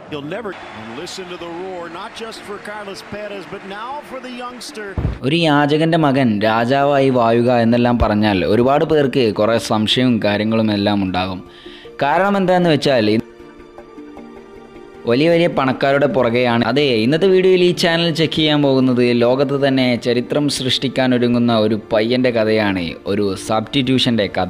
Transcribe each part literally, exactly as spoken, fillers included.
You'll never listen to the roar, not just for Carlos Perez, but now for the youngster. ഒരു യാചകന്റെ മകൻ രാജാവായി വാഴുക എന്നെല്ലാം പറഞ്ഞാൽ ഒരുപാട് പേർക്ക് കുറേ സംശയവും കാര്യങ്ങളും എല്ലാം ഉണ്ടാകും. കാരണം എന്താണെന്ന് വെച്ചാൽ വലിയ വലിയ പണക്കാരുടെ പുറകെയാണ്. അതെ, ഇന്നത്തെ വീഡിയോയിൽ ഈ ചാനൽ ചെക്ക് ചെയ്യാൻ പോകുന്നത് ലോകത്ത് തന്നെ ചരിത്രം സൃഷ്ടിക്കാൻ ഒരുങ്ങുന്ന ഒരു പയ്യൻ്റെ കഥയാണ്, ഒരു സബ്സ്റ്റിറ്റ്യൂഷൻ്റെ കഥ.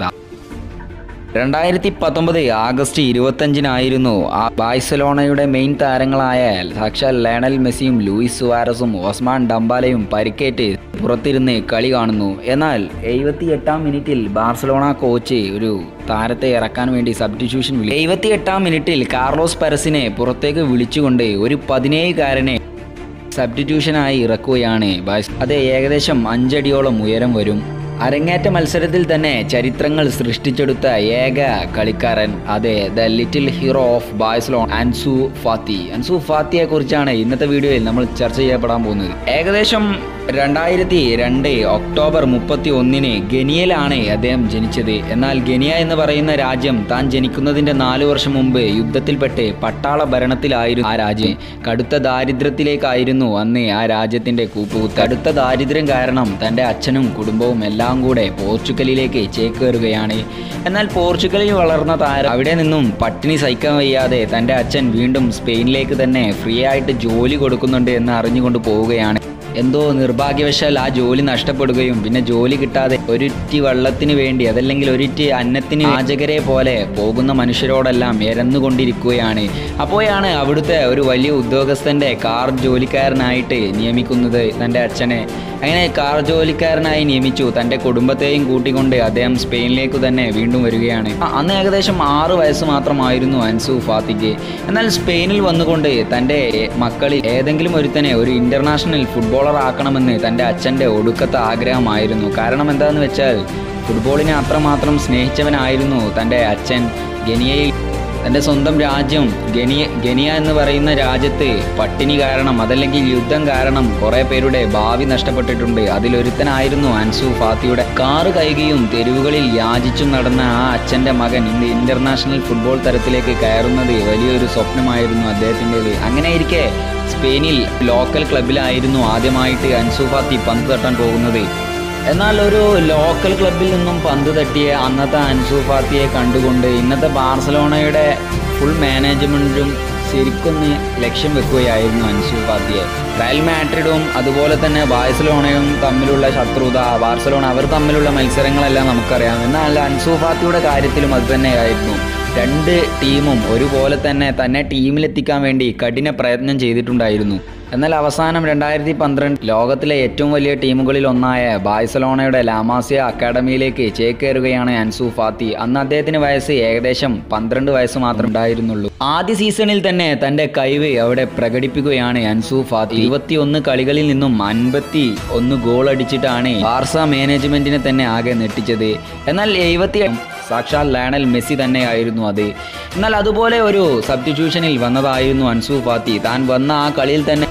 രണ്ടായിരത്തി പത്തൊമ്പത് ആഗസ്റ്റ് ഇരുപത്തഞ്ചിനായിരുന്നു ആ ബാഴ്സലോണയുടെ മെയിൻ താരങ്ങളായ സാക്ഷാൽ ലയണൽ മെസ്സിയും ലൂയിസ് സുവാരസും ഓസ്മാൻ ഡംബാലയും പരിക്കേറ്റ് പുറത്തിരുന്ന് കളി കാണുന്നു. എന്നാൽ എഴുപത്തി എട്ടാം മിനിറ്റിൽ ബാർസലോണ കോച്ച് ഒരു താരത്തെ ഇറക്കാൻ വേണ്ടി സബ്സ്റ്റിറ്റ്യൂഷൻ വിളി എഴുപത്തി എട്ടാം മിനിറ്റിൽ കാർലോസ് പെരസിനെ പുറത്തേക്ക് വിളിച്ചുകൊണ്ട് ഒരു പതിനേഴുകാരനെ സബ്സ്റ്റിറ്റ്യൂഷനായി ഇറക്കുകയാണ്. അത് ഏകദേശം അഞ്ചടിയോളം ഉയരം വരും. അരങ്ങേറ്റ മത്സരത്തിൽ തന്നെ ചരിത്രങ്ങൾ സൃഷ്ടിച്ചെടുത്ത ഏക കളിക്കാരൻ, അതെ, the little hero of Barcelona, Ansu Fati. Ansu ഫാത്തിയെ കുറിച്ചാണ് ഇന്നത്തെ വീഡിയോയിൽ നമ്മൾ ചർച്ച ചെയ്യപ്പെടാൻ പോകുന്നത്. ഏകദേശം രണ്ടായിരത്തി രണ്ട് ഒക്ടോബർ മുപ്പത്തി ഒന്നിന് ഗനിയയിലാണ് അദ്ദേഹം ജനിച്ചത്. എന്നാൽ ഗനിയ എന്ന് പറയുന്ന രാജ്യം താൻ ജനിക്കുന്നതിൻ്റെ നാലു വർഷം മുമ്പ് യുദ്ധത്തിൽപ്പെട്ട് പട്ടാള ഭരണത്തിലായിരുന്നു ആ രാജ്യം. കടുത്ത ദാരിദ്ര്യത്തിലേക്കായിരുന്നു അന്ന് ആ രാജ്യത്തിൻ്റെ കൂപ്പുകുത്ത്. കടുത്ത ദാരിദ്ര്യം കാരണം തൻ്റെ അച്ഛനും കുടുംബവും എല്ലാം കൂടെ പോർച്ചുഗലിലേക്ക് ചേക്കേറുകയാണ്. എന്നാൽ പോർച്ചുഗലിൽ വളർന്ന താരം അവിടെ നിന്നും പട്ടിണി സഹിക്കാൻ വയ്യാതെ തൻ്റെ അച്ഛൻ വീണ്ടും സ്പെയിനിലേക്ക് തന്നെ ഫ്രീ ആയിട്ട് ജോലി കൊടുക്കുന്നുണ്ട് എന്ന് അറിഞ്ഞുകൊണ്ട് പോവുകയാണ്. എന്തോ നിർഭാഗ്യവശാൽ ആ ജോലി നഷ്ടപ്പെടുകയും പിന്നെ ജോലി കിട്ടാതെ ഒരിറ്റി വെള്ളത്തിന് വേണ്ടി അതല്ലെങ്കിൽ ഒരിറ്റി അന്നത്തിന് യാചകരെ പോലെ പോകുന്ന മനുഷ്യരോടെല്ലാം എരന്നുകൊണ്ടിരിക്കുകയാണ്. അപ്പോഴാണ് അവിടുത്തെ ഒരു വലിയ ഉദ്യോഗസ്ഥൻ്റെ കാർ ജോലിക്കാരനായിട്ട് നിയമിക്കുന്നത് തൻ്റെ അച്ഛനെ. അങ്ങനെ കാർ ജോലിക്കാരനായി നിയമിച്ചു. തൻ്റെ കുടുംബത്തെയും കൂട്ടിക്കൊണ്ട് അദ്ദേഹം സ്പെയിനിലേക്ക് തന്നെ വീണ്ടും വരികയാണ്. അന്ന് ഏകദേശം ആറ് വയസ്സ് മാത്രമായിരുന്നു അൻസു ഫാത്തിക്ക്. എന്നാൽ സ്പെയിനിൽ വന്നുകൊണ്ട് തൻ്റെ മക്കളിൽ ഏതെങ്കിലും ഒരുത്തനെ ഒരു ഇൻ്റർനാഷണൽ ഫുട്ബോളർ ആക്കണമെന്ന് തൻ്റെ അച്ഛൻ്റെ ഒടുക്കത്തെ ആഗ്രഹമായിരുന്നു. കാരണം എന്താണെന്ന് വെച്ചാൽ ഫുട്ബോളിനെ അത്രമാത്രം സ്നേഹിച്ചവനായിരുന്നു തൻ്റെ അച്ഛൻ. ഗനിയയിൽ തൻ്റെ സ്വന്തം രാജ്യം ഗനിയ ഗനിയ എന്ന് പറയുന്ന രാജ്യത്ത് പട്ടിണി കാരണം അതല്ലെങ്കിൽ യുദ്ധം കാരണം കുറേ പേരുടെ ഭാവി നഷ്ടപ്പെട്ടിട്ടുണ്ട്. അതിലൊരുത്തനായിരുന്നു അൻസു ഫാത്തിയുടെ. കാറ് കൈകയും തെരുവുകളിൽ യാചിച്ചും നടന്ന ആ അച്ഛൻ്റെ മകൻ ഇന്ന് ഇൻ്റർനാഷണൽ ഫുട്ബോൾ തരത്തിലേക്ക് കയറുന്നത് വലിയൊരു സ്വപ്നമായിരുന്നു അദ്ദേഹത്തിൻ്റെത്. അങ്ങനെയിരിക്കെ സ്പെയിനിൽ ലോക്കൽ ക്ലബിലായിരുന്നു ആദ്യമായിട്ട് അൻസു ഫാത്തി പന്ത് തട്ടാൻ പോകുന്നത്. എന്നാൽ ഒരു ലോക്കൽ ക്ലബിൽ നിന്നും പന്ത് തട്ടിയ അന്നത്തെ അൻസു ഫാത്തിയെ കണ്ടുകൊണ്ട് ഇന്നത്തെ ബാർസലോണയുടെ ഫുൾ മാനേജ്മെൻറ്റും ശരിക്കൊന്ന് ലക്ഷ്യം വെക്കുകയായിരുന്നു അൻസു ഫാത്തിയെ. റയൽ മാഡ്രിഡും അതുപോലെ തന്നെ ബാഴ്സലോണയും തമ്മിലുള്ള ശത്രുത, ബാർസലോണ അവർ തമ്മിലുള്ള മത്സരങ്ങളെല്ലാം നമുക്കറിയാം. എന്നാൽ അൻസു ഫാത്തിയുടെ കാര്യത്തിലും അത് തന്നെയായിരുന്നു. രണ്ട് ടീമും ഒരുപോലെ തന്നെ തന്നെ ടീമിലെത്തിക്കാൻ വേണ്ടി കഠിന പ്രയത്നം ചെയ്തിട്ടുണ്ടായിരുന്നു. എന്നാൽ അവസാനം രണ്ടായിരത്തി പന്ത്രണ്ട് ലോകത്തിലെ ഏറ്റവും വലിയ ടീമുകളിൽ ഒന്നായ ബാഴ്സലോണയുടെ ലാമാസിയ അക്കാഡമിയിലേക്ക് ചേക്കേറുകയാണ് അൻസു ഫാത്തി. അന്ന് അദ്ദേഹത്തിന് വയസ്സ് ഏകദേശം പന്ത്രണ്ട് വയസ്സ് മാത്രമേ ഉണ്ടായിരുന്നുള്ളൂ. ആദ്യ സീസണിൽ തന്നെ തൻ്റെ കഴിവ് അവിടെ പ്രകടിപ്പിക്കുകയാണ് അൻസു ഫാത്തി. ഇരുപത്തി ഒന്ന് കളികളിൽ നിന്നും അൻപത്തി ഒന്ന് ഗോൾ അടിച്ചിട്ടാണ് ബാർസ മാനേജ്മെന്റിനെ തന്നെ ആകെ ഞെട്ടിച്ചത്. എന്നാൽ എഴുപത്തി സാക്ഷാൽ ലയണൽ മെസ്സി തന്നെയായിരുന്നു അത്. എന്നാൽ അതുപോലെ ഒരു സബ്സ്റ്റിറ്റ്യൂഷനിൽ വന്നതായിരുന്നു അൻസു ഫാത്തി. താൻ വന്ന ആ കളിയിൽ തന്നെ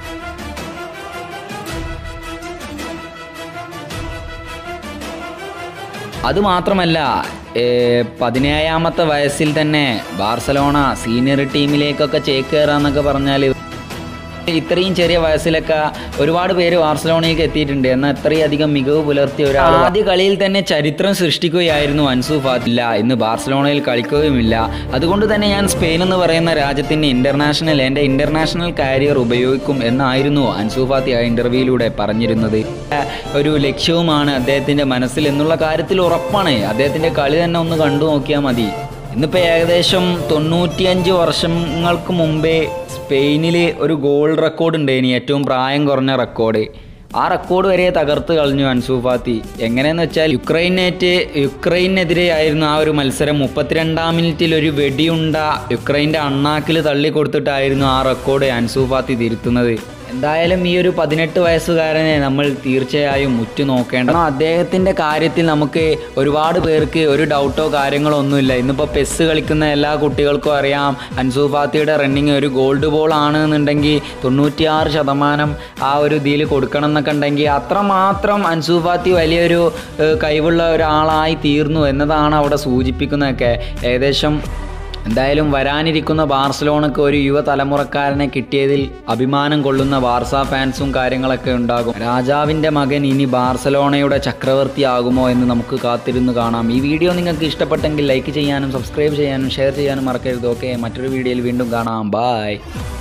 അതുമാത്രമല്ല, പതിനേഴാമത്തെ വയസ്സിൽ തന്നെ ബാർസലോണ സീനിയർ ടീമിലേക്കൊക്കെ ചേക്കേറാന്നൊക്കെ പറഞ്ഞാൽ ഇത്രയും ചെറിയ വയസ്സിലൊക്കെ ഒരുപാട് പേര് ബാർസലോണയിലേക്ക് എത്തിയിട്ടുണ്ട്. എന്നാൽ അത്രയധികം മികവ് പുലർത്തിയ ഒരാൾ ആദ്യ കളിയിൽ തന്നെ ചരിത്രം സൃഷ്ടിക്കുകയായിരുന്നു അൻസു ഫാത്തി. ഇല്ല, ഇന്ന് ബാർസലോണയിൽ കളിക്കുകയുമില്ല. അതുകൊണ്ട് തന്നെ ഞാൻ സ്പെയിൻ എന്ന് പറയുന്ന രാജ്യത്തിൻ്റെ ഇൻ്റർനാഷണൽ എൻ്റെ ഇൻ്റർനാഷണൽ കരിയർ ഉപയോഗിക്കും എന്നായിരുന്നു അൻസു ഫാത്തി ആ ഇൻ്റർവ്യൂയിലൂടെ പറഞ്ഞിരുന്നത്. ഒരു ലക്ഷ്യവുമാണ് അദ്ദേഹത്തിൻ്റെ മനസ്സിൽ എന്നുള്ള കാര്യത്തിൽ ഉറപ്പാണ്. അദ്ദേഹത്തിൻ്റെ കളി തന്നെ ഒന്ന് കണ്ടു നോക്കിയാൽ മതി. ഇന്നിപ്പോൾ ഏകദേശം തൊണ്ണൂറ്റിയഞ്ച് വർഷങ്ങൾക്ക് മുമ്പേ സ്പെയിനിൽ ഒരു ഗോൾ റെക്കോർഡ് ഉണ്ട്, ഇനി ഏറ്റവും പ്രായം കുറഞ്ഞ റെക്കോർഡ്. ആ റെക്കോർഡ് വരെ തകർത്ത് കളഞ്ഞു അൻസു ഫാത്തി. എങ്ങനെയെന്ന് വെച്ചാൽ യുക്രൈനേറ്റ് യുക്രൈനെതിരെ ആയിരുന്നു ആ ഒരു മത്സരം. മുപ്പത്തിരണ്ടാം മിനിറ്റിൽ ഒരു വെടിയുണ്ട യുക്രൈൻ്റെ അണ്ണാക്കിൽ തള്ളി കൊടുത്തിട്ടായിരുന്നു ആ റെക്കോർഡ് അൻസു ഫാത്തി തിരുത്തുന്നത്. എന്തായാലും ഈ ഒരു പതിനെട്ട് വയസ്സുകാരനെ നമ്മൾ തീർച്ചയായും ഉറ്റുനോക്കേണ്ടത്. അദ്ദേഹത്തിൻ്റെ കാര്യത്തിൽ നമുക്ക് ഒരുപാട് പേർക്ക് ഒരു ഡൗട്ടോ കാര്യങ്ങളോ ഒന്നുമില്ല. ഇന്നിപ്പോൾ പെസ് കളിക്കുന്ന എല്ലാ കുട്ടികൾക്കും അറിയാം അൻസു ഫാത്തിയുടെ റണ്ണിങ് ഒരു ഗോൾഡ് ബോൾ ആണെന്നുണ്ടെങ്കിൽ തൊണ്ണൂറ്റിയാറ് ശതമാനം ആ ഒരു ഇതിൽ കൊടുക്കണം എന്നൊക്കെ ഉണ്ടെങ്കിൽ അത്രമാത്രം അൻസു ഫാത്തി വലിയൊരു കഴിവുള്ള ഒരാളായി തീർന്നു എന്നതാണ് അവിടെ സൂചിപ്പിക്കുന്നതൊക്കെ. ഏകദേശം എന്തായാലും വരാനിരിക്കുന്ന ബാർസലോണക്ക് ഒരു യുവതലമുറക്കാരനെ കിട്ടിയതിൽ അഭിമാനം കൊള്ളുന്ന ബാർസ ഫാൻസും കാര്യങ്ങളൊക്കെ ഉണ്ടാകും. രാജാവിൻ്റെ മകൻ ഇനി ബാർസലോണയുടെ ചക്രവർത്തിയാകുമോ എന്ന് നമുക്ക് കാത്തിരുന്ന് കാണാം. ഈ വീഡിയോ നിങ്ങൾക്ക് ഇഷ്ടപ്പെട്ടെങ്കിൽ ലൈക്ക് ചെയ്യാനും സബ്സ്ക്രൈബ് ചെയ്യാനും ഷെയർ ചെയ്യാനും മറക്കരുത്. ഓക്കെ, മറ്റൊരു വീഡിയോയിൽ വീണ്ടും കാണാം. ബൈ.